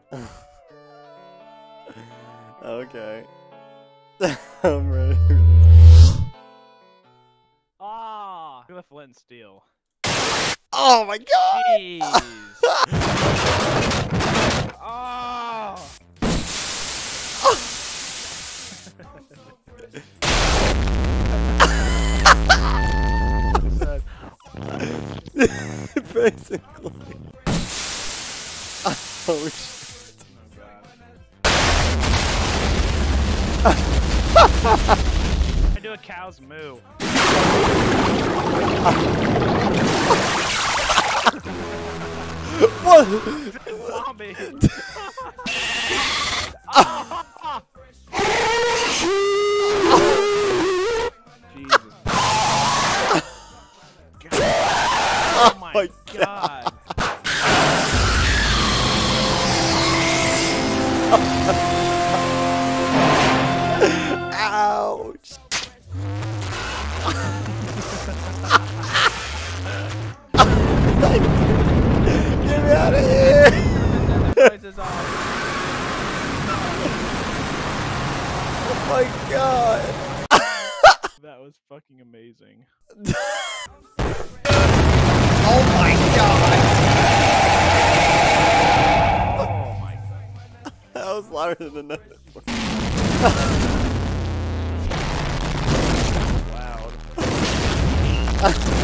Okay. I'm ready. Ah! Look at the flint and steel. Oh my god! Jeez! Oh! Basically. Oh shit. I do a cow's moo. What? Zombie! Jesus. Oh my god. Ouch. Get me out of here. Oh my god. That was fucking amazing. Oh my god. Oh my god. That was louder than another one. Loud.